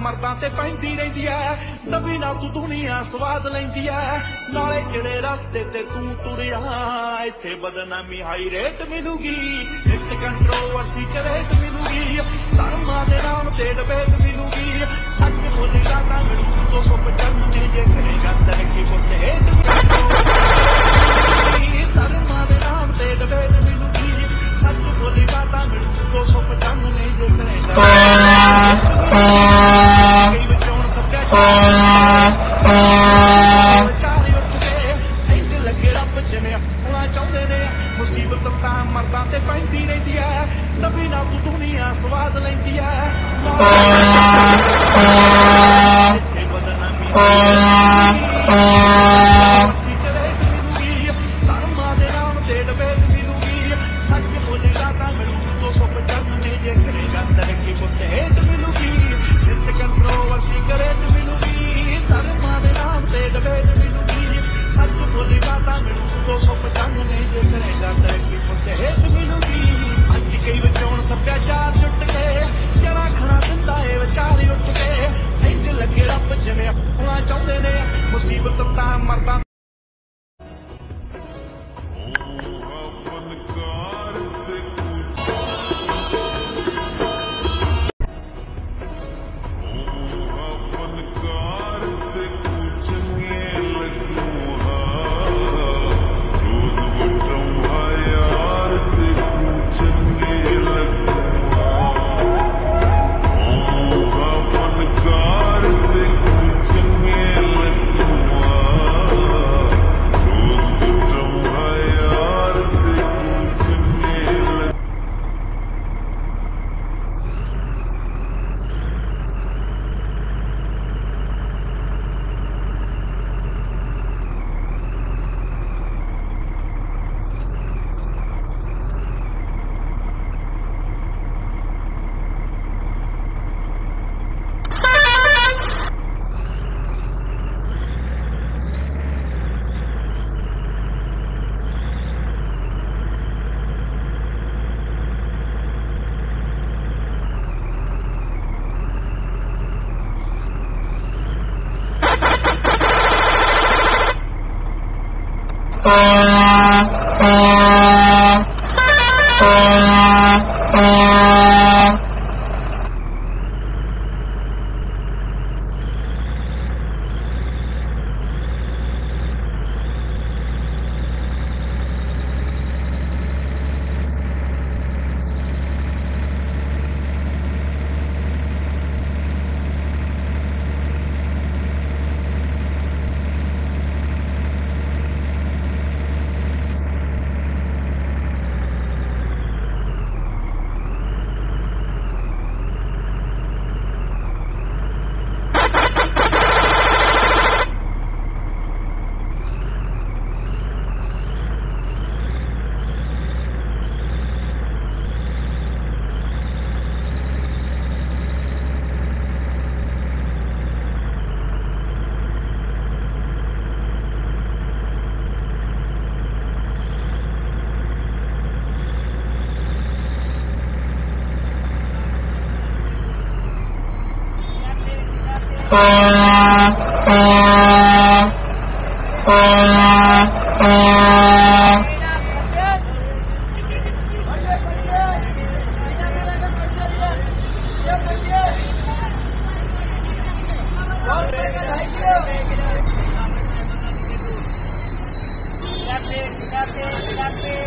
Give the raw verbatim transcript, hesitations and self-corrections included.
मर्दां ते पैंदी रहिंदी ऐ दबी ना तू दुनिया स्वाद लैंदी ऐ नाले किहड़े रस्ते ते तू तुरिया इत्थे बदनामी हाई रेट मिलूगी हिट कंट्रोवर्सी च रेट मिलूगी धर्मां दे नाम ते डिबेट मिलूगी सच बोलेगा तां मिलू दो सौ पचानवे जे करेगा तरक्की पुट हेठ धर्मां दे नाम ते डिबेट मिलूगी सच बोलेगा तां मिलू दो सौ पचानवे जे करेगा कई बच्चों सत्याचार मुसीबत तां मर्दां ते पैंदी रहिंदी ऐ दबी ना तू दुनिया स्वाद लैंदी ऐ इत्थे बदनामी धर्मां दे नाम ते डिबेट मिलूगी सच बोलेगा तां मिलू दो सौ पचानवे जे करेगा तरक्की पुट हेठ मिलूगी हिट कंट्रोवर्सी करेट मिलूगी धर्मां दे नाम ते डिबेट मिलूगी सच बोलेगा तां मिलू दो सौ पचानवे जे करेगा तरक्की पुट हेठ मिलूगी अज कई बच्चों सत्याचार जुट के जरा खड़ा दिंदा है विचार उठ के इंज लगे रब जिवें होना चाहुंदे ने मुसीबत तां मर्दां Gracias, gracias, gracias.